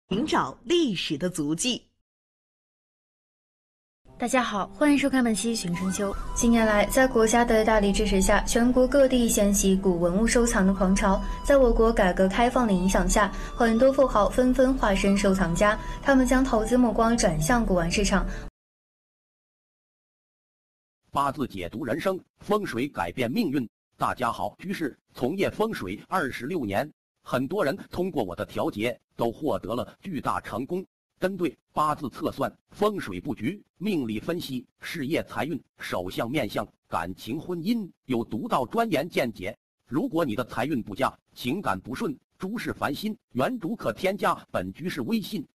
寻找历史的足迹。 大家好，欢迎收看本期《寻春秋》。近年来，在国家的大力支持下，全国各地掀起古文物收藏的狂潮。在我国改革开放的影响下，很多富豪纷纷化身收藏家，他们将投资目光转向古玩市场。 八字解读人生，风水改变命运。大家好，居士从业风水26年，很多人通过我的调节都获得了巨大成功。针对八字测算、风水布局、命理分析、事业财运、手相面相、感情婚姻，有独到专研见解。如果你的财运不佳、情感不顺、诸事烦心，原主可添加本居士微信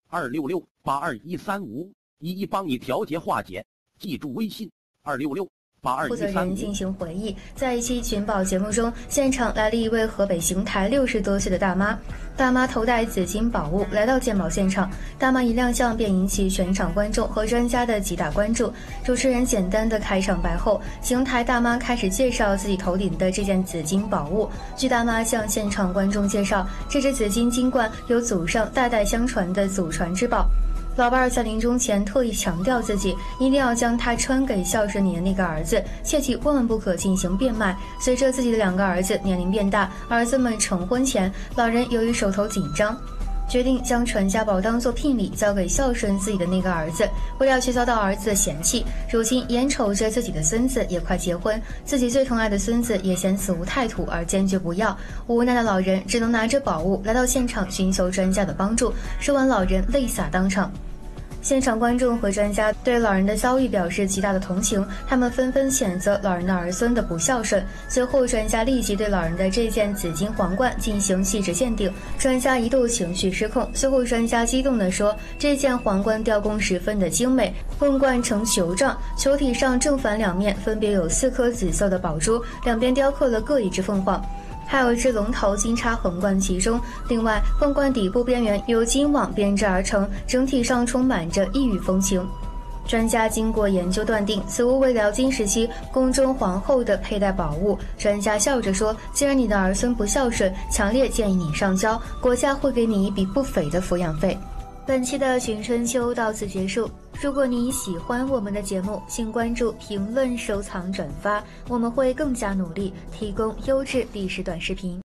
266-8213511，帮你调节化解。记住微信266。 负责人进行回忆，在一期寻宝节目中，现场来了一位河北邢台60多岁的大妈。大妈头戴紫金宝物来到鉴宝现场，大妈一亮相便引起全场观众和专家的极大关注。主持人简单的开场白后，邢台大妈开始介绍自己头顶的这件紫金宝物。据大妈向现场观众介绍，这只紫金金冠有祖上代代相传的祖传之宝。老伴儿在临终前特意强调自己一定要将它传给孝顺你的那个儿子，切记万万不可进行变卖。随着自己的2个儿子年龄变大，儿子们成婚前，老人由于手头紧张，决定将传家宝当作聘礼交给孝顺自己的那个儿子，不料却遭到儿子的嫌弃。如今眼瞅着自己的孙子也快结婚，自己最疼爱的孙子也嫌此物太土而坚决不要，无奈的老人只能拿着宝物来到现场寻求专家的帮助。说完，老人泪洒当场。现场观众和专家对老人的遭遇表示极大的同情，他们纷纷谴责老人的儿孙的不孝顺。随后，专家立即对老人的这件紫金皇冠进行细致鉴定。专家一度情绪失控，随后专家激动地说：“这件皇冠雕工十分的精美，凤冠呈球状，球体上正反两面分别有4颗紫色的宝珠，两边雕刻了各一只凤凰。”还有一只龙头金叉横贯其中，另外凤冠底部边缘由金网编织而成，整体上充满着异域风情。专家经过研究断定，此物为辽金时期宫中皇后的佩戴宝物。专家笑着说：“既然你的儿孙不孝顺，强烈建议你上交，国家会给你一笔不菲的抚养费。”本期的寻春秋到此结束。如果你喜欢我们的节目，请关注、评论、收藏、转发，我们会更加努力提供优质历史短视频。